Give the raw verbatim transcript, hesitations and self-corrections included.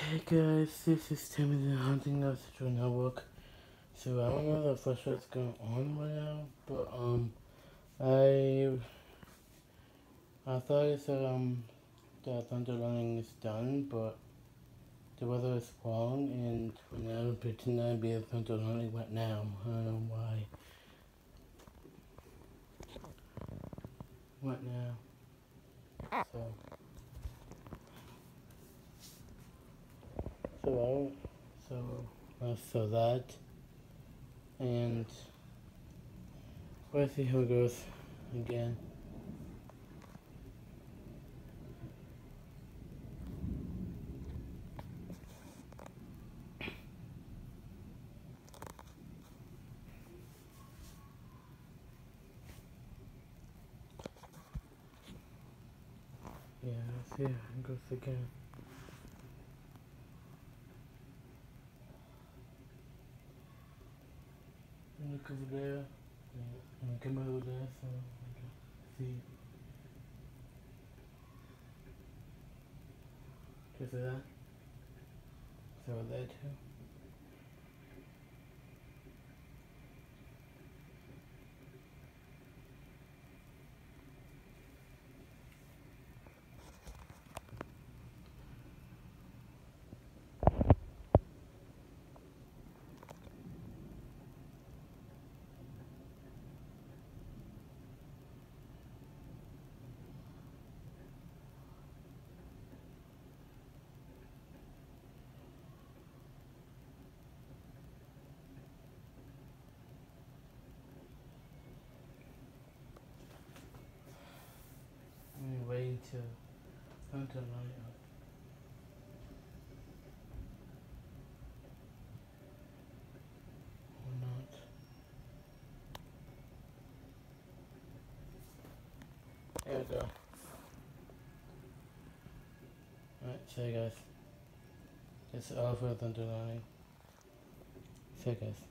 Hey guys, this is Timothy Hunting of the True Network. So I don't know the first what's going on right now, but um, I I thought it said um that thunder lightning is done, but the weather is wrong, and now pretending to be a thunder lightning right now. I don't know why. Right now, so so I so uh, so that and let's see how it goes again. Yeah, let's see how it goes again. Look over there. Yeah, and come over there so I can see. Can you see that? So there too. I'm waiting till until light up or not. There we go. Alright, so guys. It's all for thunder lightning. So guys.